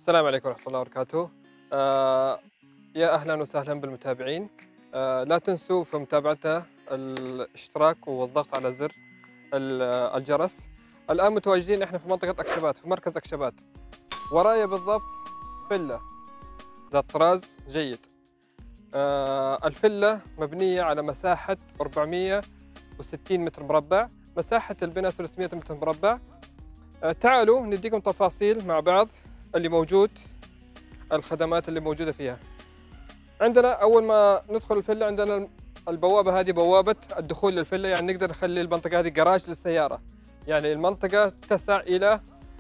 السلام عليكم ورحمة الله وبركاته. آه، يا أهلا وسهلا بالمتابعين. لا تنسوا في متابعته الاشتراك والضغط على زر الجرس. الآن متواجدين احنا في منطقة أكشبات، في مركز أكشبات. ورايا بالضبط فيلا ذات طراز جيد. الفيلا مبنية على مساحة 460 متر مربع، مساحة البناء 300 متر مربع. تعالوا نديكم تفاصيل مع بعض اللي موجود، الخدمات اللي موجودة فيها. عندنا أول ما ندخل الفيلا عندنا البوابة هذه بوابة الدخول للفيلا، يعني نقدر نخلي المنطقة هذه جراج للسيارة، يعني المنطقة تسع إلى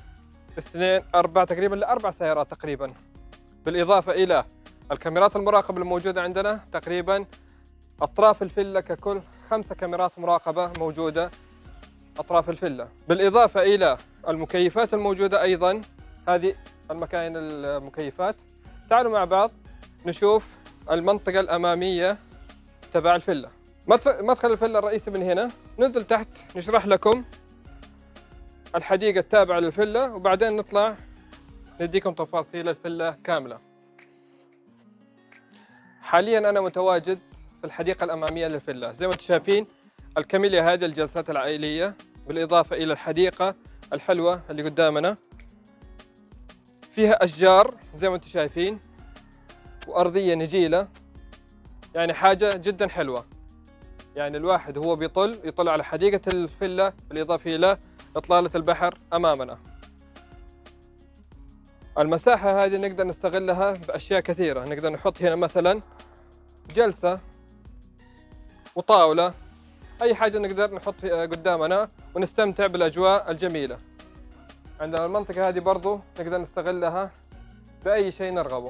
4 تقريبا ل4 سيارات تقريبا، بالإضافة إلى الكاميرات المراقبة الموجودة عندنا تقريبا أطراف الفيلا ككل 5 كاميرات مراقبة موجودة أطراف الفيلا، بالإضافة إلى المكيفات الموجودة أيضا. هذه المكاين المكيفات. تعالوا مع بعض نشوف المنطقة الأمامية تبع الفيلا. مدخل الفيلا الرئيسي من هنا، ننزل تحت نشرح لكم الحديقة التابعة للفيلا، وبعدين نطلع نديكم تفاصيل الفيلا كاملة. حاليا أنا متواجد في الحديقة الأمامية للفيلا، زي ما انتم شايفين الكاميليا هذه الجلسات العائلية، بالإضافة إلى الحديقة الحلوة اللي قدامنا، فيها أشجار زي ما انتم شايفين وأرضية نجيلة، يعني حاجة جدا حلوة. يعني الواحد هو يطل على حديقة الفيلا، بالإضافة إلى إطلالة البحر أمامنا. المساحة هذه نقدر نستغلها بأشياء كثيرة، نقدر نحط هنا مثلا جلسة وطاولة، أي حاجة نقدر نحط قدامنا ونستمتع بالأجواء الجميلة. عندنا المنطقة هذه برضو نقدر نستغلها بأي شيء نرغبه.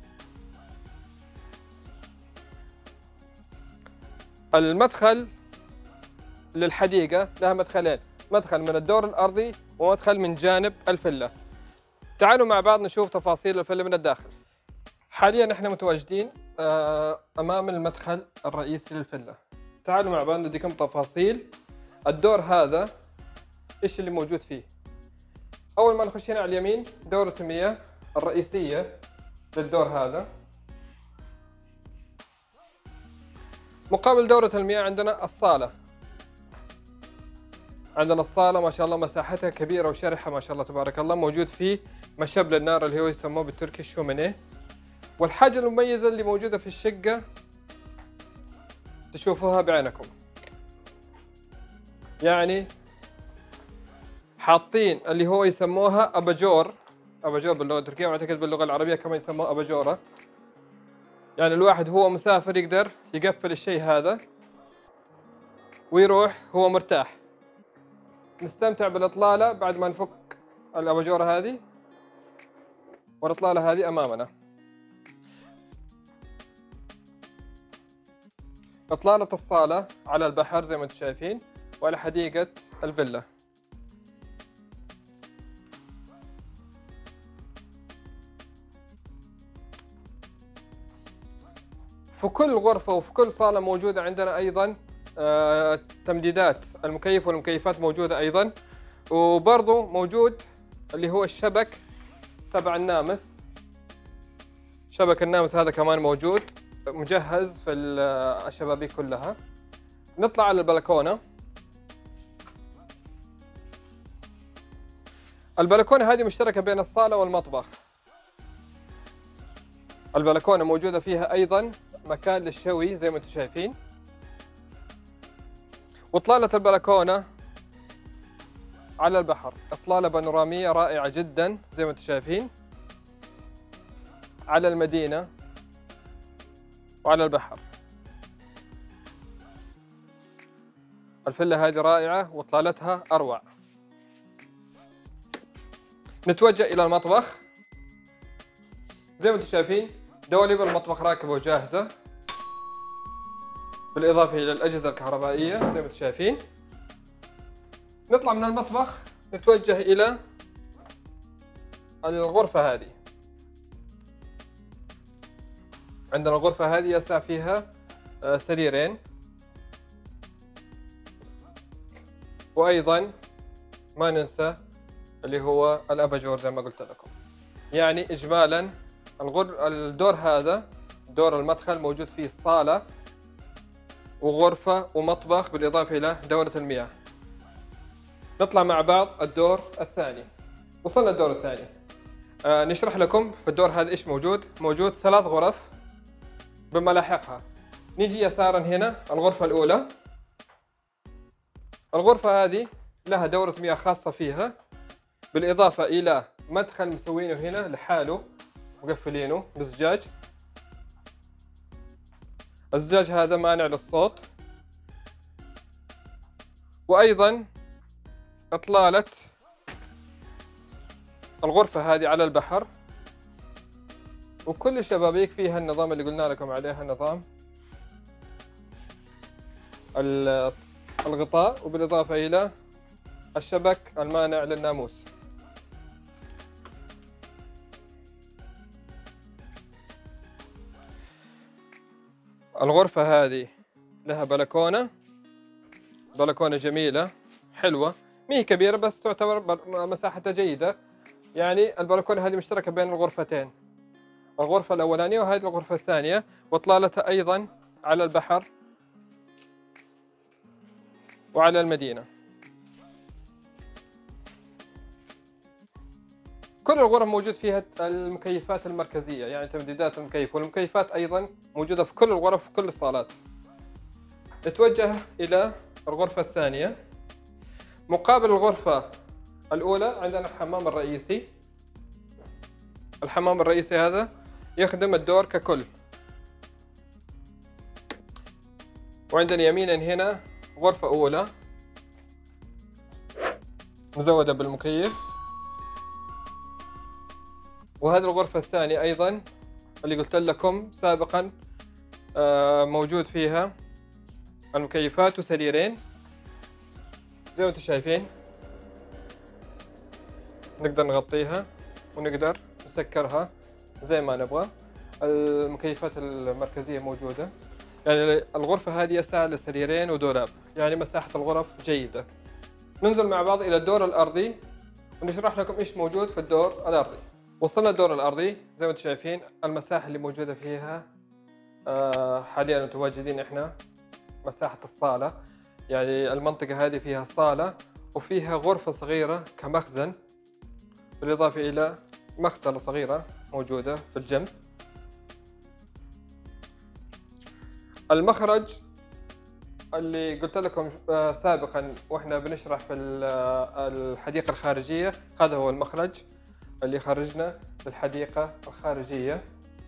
المدخل للحديقة لها مدخلين، مدخل من الدور الأرضي ومدخل من جانب الفيلا. تعالوا مع بعض نشوف تفاصيل الفيلا من الداخل. حاليا احنا متواجدين أمام المدخل الرئيسي للفيلا. تعالوا مع بعض نديكم تفاصيل الدور هذا ايش اللي موجود فيه. أول ما نخش هنا على اليمين دورة المياه الرئيسية للدور هذا. مقابل دورة المياه عندنا الصالة. عندنا الصالة ما شاء الله مساحتها كبيرة وشرحة ما شاء الله تبارك الله، موجود فيه مشب للنار اللي هو يسموه بالتركي الشومينيه. والحاجة المميزة اللي موجودة في الشقة تشوفوها بعينكم، يعني حاطين اللي هو يسموها أباجور باللغة التركية، واعتقد باللغة العربية كمان يسموها أباجورة. يعني الواحد هو مسافر يقدر يقفل الشيء هذا ويروح هو مرتاح. نستمتع بالإطلالة بعد ما نفك الأباجورة هذه، والإطلالة هذه أمامنا. إطلالة الصالة على البحر زي ما انتم شايفين وعلى حديقة الفيلا. في كل غرفة وفي كل صالة موجودة عندنا أيضا تمديدات المكيف والمكيفات موجودة أيضا، وبرضو موجود اللي هو الشبك تبع النامس. شبك النامس هذا كمان موجود مجهز في الشبابيك كلها. نطلع على البلكونة. البلكونة هذه مشتركة بين الصالة والمطبخ. البلكونة موجودة فيها أيضا مكان للشوي زي ما انتم شايفين. وإطلالة البلكونة على البحر، إطلالة بانورامية رائعة جدا زي ما انتم شايفين على المدينة وعلى البحر. الفيلا هذه رائعة وإطلالتها أروع. نتوجه إلى المطبخ. زي ما انتم شايفين دواليب المطبخ راكبة وجاهزة، بالإضافة إلى الأجهزة الكهربائية زي ما انتم شايفين. نطلع من المطبخ نتوجه إلى الغرفة هذه. عندنا الغرفة هذه يسع فيها سريرين، وأيضا ما ننسى اللي هو الأباجور زي ما قلت لكم. يعني إجمالاً الدور هذا، دور المدخل، موجود فيه صالة وغرفة ومطبخ بالإضافة إلى دورة المياه. نطلع مع بعض الدور الثاني. وصلنا الدور الثاني. نشرح لكم في الدور هذا إيش موجود. موجود 3 غرف بملاحقها. نيجي يسارا هنا الغرفة الأولى. الغرفة هذه لها دورة مياه خاصة فيها، بالإضافة إلى مدخل مسوينه هنا لحاله، مقفلينه بزجاج. الزجاج هذا مانع للصوت. وأيضا إطلالة الغرفة هذه على البحر، وكل الشبابيك فيها النظام اللي قلنا لكم عليه، النظام الغطاء، وبالإضافة إلى الشبك المانع للناموس. الغرفة هذه لها بلكونة جميلة حلوة، مي كبيرة بس تعتبر مساحتها جيدة. يعني البلكونة هذه مشتركة بين الغرفتين، الغرفة الأولانية وهذه الغرفة الثانية، وإطلالتها أيضا على البحر وعلى المدينة. كل الغرف موجود فيها المكيفات المركزية، يعني تمديدات المكيف، والمكيفات أيضا موجودة في كل الغرف وكل الصالات. نتوجه إلى الغرفة الثانية. مقابل الغرفة الأولى عندنا الحمام الرئيسي. الحمام الرئيسي هذا يخدم الدور ككل. وعندنا يمينا هنا غرفة أولى مزودة بالمكيف، وهذه الغرفة الثانية أيضا اللي قلت لكم سابقا موجود فيها المكيفات وسريرين زي ما انتم شايفين. نقدر نغطيها ونقدر نسكرها زي ما نبغى. المكيفات المركزية موجودة. يعني الغرفة هذه يسع لسريرين ودولاب، يعني مساحة الغرف جيدة. ننزل مع بعض إلى الدور الأرضي ونشرح لكم إيش موجود في الدور الأرضي. وصلنا الدور الأرضي زي ما انتم شايفين. المساحة اللي موجودة فيها حاليا متواجدين إحنا مساحة الصالة، يعني المنطقة هذه فيها صالة وفيها غرفة صغيرة كمخزن، بالإضافة إلى مغسلة صغيرة موجودة في الجنب. المخرج اللي قلت لكم سابقا واحنا بنشرح في الحديقة الخارجية، هذا هو المخرج اللي خرجنا للحديقة الخارجية.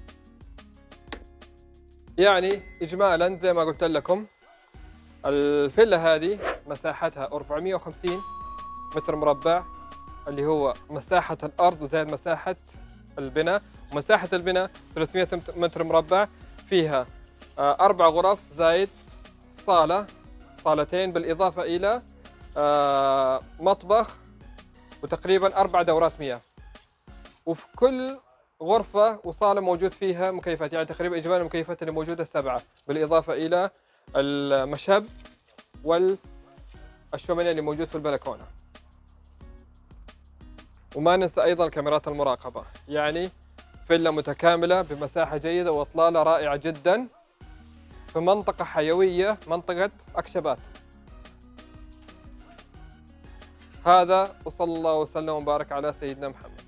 يعني إجمالا زي ما قلت لكم الفيلا هذه مساحتها 450 متر مربع، اللي هو مساحة الأرض زائد مساحة البناء، ومساحة البناء 300 متر مربع. فيها 4 غرف زائد صالتين، بالإضافة إلى مطبخ وتقريبا 4 دورات مياه. وفي كل غرفة وصالة موجود فيها مكيفات، يعني تقريبا إجمالي المكيفات اللي موجودة 7، بالإضافة إلى المشب والشومينيه اللي موجود في البلكونة. وما ننسى أيضا كاميرات المراقبة. يعني فيلا متكاملة بمساحة جيدة وإطلالة رائعة جدا في منطقة حيوية، منطقة أكشبات. هذا وصلى الله وسلم وبارك على سيدنا محمد.